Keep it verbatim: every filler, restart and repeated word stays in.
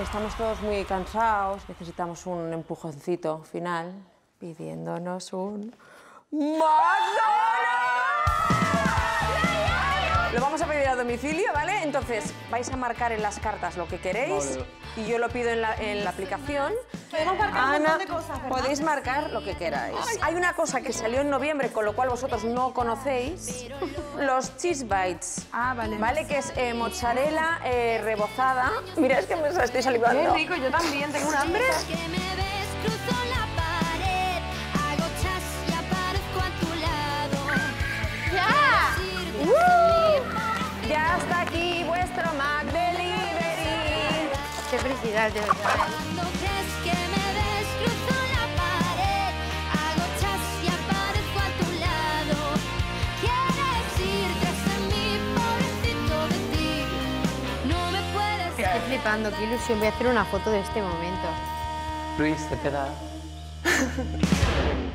estamos todos muy cansados, necesitamos un empujoncito final, pidiéndonos un McDonald's. Lo vamos a pedir a domicilio, ¿vale? Entonces, vais a marcar en las cartas lo que queréis vale. y yo lo pido en la, en la aplicación. Podemos marcar Ana, un montón de cosas, ¿verdad? podéis marcar lo que queráis. Ay. Hay una cosa que salió en noviembre, con lo cual vosotros no conocéis, los cheese bites. Ah, vale. ¿Vale? Que es eh, mozzarella eh, rebozada. Mira, es que me estoy salivando. Qué rico, yo también tengo un hambre. Ya está aquí vuestro McDelivery. Qué felicidad, de verdad. Cuando crees que me ves, cruzo la pared, hago chas y aparezco a tu lado. Quieres ir tras de mí, pobrecito de ti, no me puedes... Estoy flipando, qué ilusión. Voy a hacer una foto de este momento. Luis, te queda...